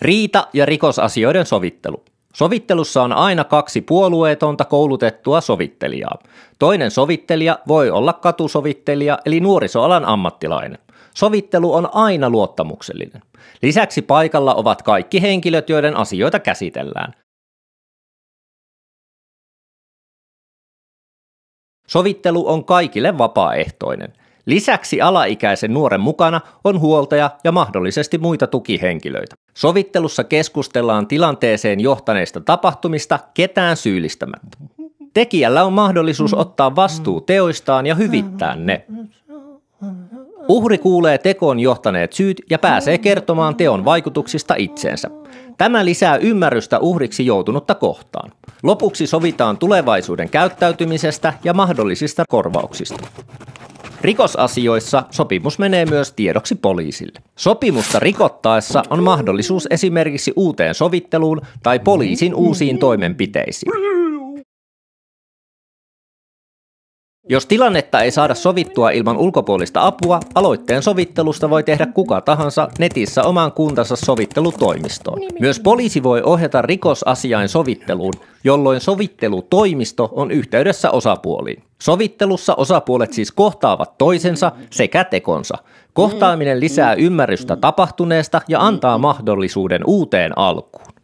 Riita- ja rikosasioiden sovittelu. Sovittelussa on aina 2 puolueetonta koulutettua sovittelijaa. Toinen sovittelija voi olla katusovittelija eli nuorisoalan ammattilainen. Sovittelu on aina luottamuksellinen. Lisäksi paikalla ovat kaikki henkilöt, joiden asioita käsitellään. Sovittelu on kaikille vapaaehtoinen. Lisäksi alaikäisen nuoren mukana on huoltaja ja mahdollisesti muita tukihenkilöitä. Sovittelussa keskustellaan tilanteeseen johtaneista tapahtumista ketään syyllistämättä. Tekijällä on mahdollisuus ottaa vastuu teoistaan ja hyvittää ne. Uhri kuulee tekoon johtaneet syyt ja pääsee kertomaan teon vaikutuksista itseensä. Tämä lisää ymmärrystä uhriksi joutunutta kohtaan. Lopuksi sovitaan tulevaisuuden käyttäytymisestä ja mahdollisista korvauksista. Rikosasioissa sopimus menee myös tiedoksi poliisille. Sopimusta rikottaessa on mahdollisuus esimerkiksi uuteen sovitteluun tai poliisin uusiin toimenpiteisiin. Jos tilannetta ei saada sovittua ilman ulkopuolista apua, aloitteen sovittelusta voi tehdä kuka tahansa netissä oman kuntansa sovittelutoimistoon. Myös poliisi voi ohjata rikosasiain sovitteluun, jolloin sovittelutoimisto on yhteydessä osapuoliin. Sovittelussa osapuolet siis kohtaavat toisensa sekä tekonsa. Kohtaaminen lisää ymmärrystä tapahtuneesta ja antaa mahdollisuuden uuteen alkuun.